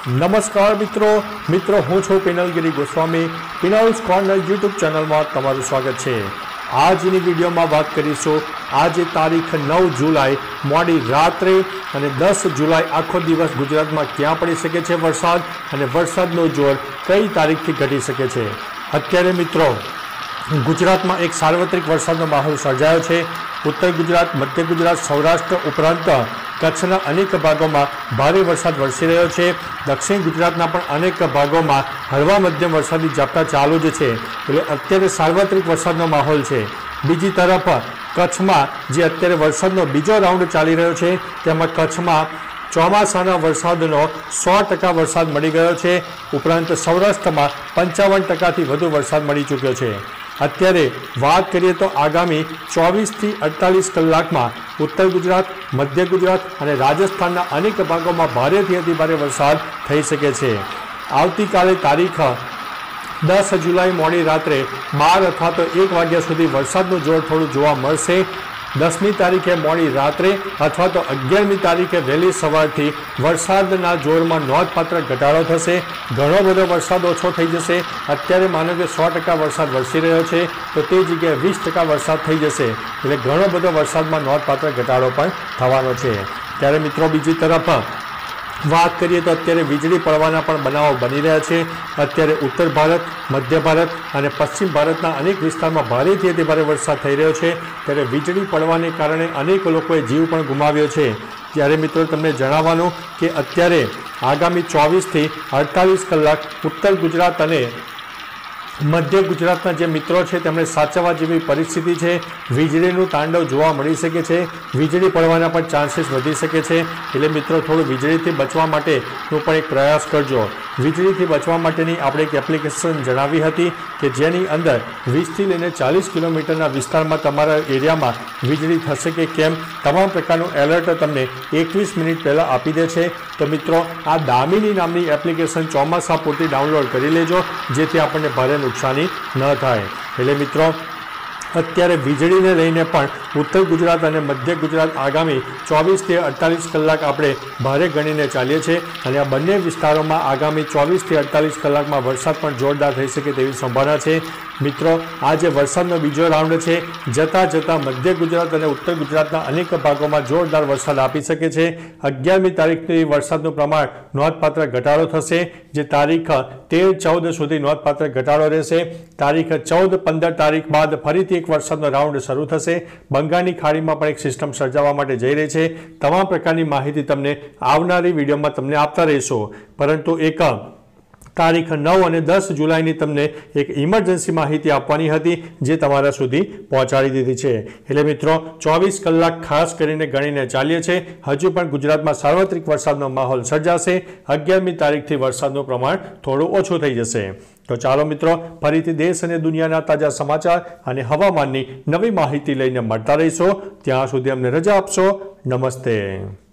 नमस्कार मित्रों हूँ छूँ Pinalgiri Goswami. Pinal's corner YouTube channel में तमारुं स्वागत है। આજની વિડીયોમાં વાત કરીશું આજે તારીખ 9 જુલાઈ મોડી રાત્રે અને 10 જુલાઈ આખો દિવસ ગુજરાતમાં ક્યાં પડી શકે છે વરસાદ અને વરસાદનો જોર કઈ તારીખથી ઘટી શકે છે। અત્યારે મિત્રો ગુજરાતમાં એક સાર્વત્રિક વરસાદનો માહોલ સર્જાયો છે। उत्तर गुजरात, मध्य गुजरात, सौराष्ट्र उपरांत कच्छना अनेक भागों में भारे वरसाद वरसी रह्यो छे। दक्षिण गुजरातना पण अनेक भागों में हळवा मध्यम वरसादी झापटा चालू ज छे, एटले अत्यारे सार्वत्रिक वरसादनो माहोल छे। बीजी तरफ कच्छ में जे अत्यारे वरसादनो बीजो राउंड चाली रह्यो छे तेमां कच्छ में ચોમાસાના વરસાદનો 100% વરસાદ મળી ગયો છે। ઉપરાંત સૌરાષ્ટ્રમાં 55%થી વધુ વરસાદ મળી ચૂક્યો છે। અત્યારે વાત કરીએ તો આગામી 24 થી 48 કલાકમાં ઉત્તર ગુજરાત, મધ્ય ગુજરાત અને રાજસ્થાનના અનેક ભાગોમાં ભારેથી અતિ ભારે વરસાદ થઈ શકે છે। આવતીકાલે તારીખ 10 જુલાઈ મોડી રાત્રે 12 અથવા તો 1 વાગ્યા સુધી વરસાદનું જોર થોડું જોવા મળશે। 10મી તારીખે મોડી રાત્રે अथवा तो 11મી तारीखे वहेली सवारथी वरसादना जोरमां नोंधपात्र घटाडो थशे। घणो बधो वरसाद ओछो थई जशे। अत्यारे मानो के 100% वरसाद वरसी रह्यो छे तो ते जग्याए 20% वरसाद थई जशे, एटले घणो बधो वरसादमां नोंधपात्र घटाडो पण थवानो छे। त्यारे मित्रों बीजी तरफ बात करिए तो अत्यारे वीजળી પડવાના પણ બનાવો બની રહ્યા છે। અત્યારે ઉત્તર ભારત, મધ્ય ભારત અને પશ્ચિમ ભારતના અનેક વિસ્તારમાં ભારેથી અતિ ભારે વરસાદ થઈ રહ્યો છે। ત્યારે વીજળી પડવાને કારણે અનેક લોકોએ જીવ પણ ગુમાવ્યો છે। ત્યારે મિત્રો તમને જણાવવાનું કે અત્યારે આગામી 24 થી 48 કલાક ઉત્તર ગુજરાત અને मध्य गुजरातना जे मित्रों है तेमने साचवा जेवी परिस्थिति है। वीजळीनुं तांडव जोवा मळी शके छे। वीजળી पड़वाना पण चांसीस वधी शके छे, एटले मित्रों थोड़ुं वीजळीथी बचवा माटेनो पण एक प्रयास करजो। वीजळीथी बचवा माटेनी आपणे एक एप्लिकेशन जणावी हती के जेनी अंदर 20 થી લઈને 40 किलोमीटरना विस्तारमां तमारा एरियामां वीजળી थशे के केम तमाम प्रकारनुं एलर्ट तमने 21 मिनिट पहेला आपी दे छे। तो मित्रों आ दामिनी नामनी एप्लिकेशन चौमासा पूरती डाउनलॉड करी लेजो, जेथी आपणे भारे नुकसानी न थाय। एटले मित्रों અત્યારે વીજળીને લઈને પણ ઉત્તર ગુજરાત અને મધ્ય ગુજરાત આગામી 24 થી 48 કલાક આપણે ભારે ગણીને ચાલીએ છીએ અને આ બંને વિસ્તારોમાં આગામી 24 થી 48 કલાકમાં વરસાદ પણ જોરદાર થઈ શકે તેવી સંભાવના છે। મિત્રો આ જે વરસાદનો બીજો રાઉન્ડ છે જતા જતા મધ્ય ગુજરાત અને ઉત્તર ગુજરાતના અનેક ભાગોમાં જોરદાર વરસાદ આપી શકે છે। 11મી તારીખથી વરસાદનું પ્રમાણ નોંધપાત્ર ઘટાડો થશે, જે તારીખ 13-14 સુધી નોંધપાત્ર ઘટાડો રહેશે। તારીખ 14-15 તારીખ બાદ ફરીથી एक वरसादनो राउंड शुरू थशे। बंगाळनी खाड़ीमां पण एक सिस्टम सर्जावा माटे जई रही छे। तमाम प्रकारनी माहिती तमने आवनारी विडियोमां तमने आपता रहीशो, परंतु एक तारीख 9 અને 10 जुलाईनी तमने एक इमरजन्सी माहिती आपवानी हती जे तमारा सुधी पहोंचाडी दीधी छे। एटले मित्रों 24 कलाक खास करीने गणीने चालीए छे। हजू पण गुजरातमां सार्वत्रिक वरसादनो माहोल सर्जाशे। 11મી तारीखथी वरसादनुं प्रमाण थोडुं ओछुं थई जशे। तो चालो मित्रों फरीथी देश और दुनियाना ताजा समाचार और हवामाननी नवी माहिती लईने मळता रहीशो। त्यां सुधी अमने रजा आपशो। नमस्ते।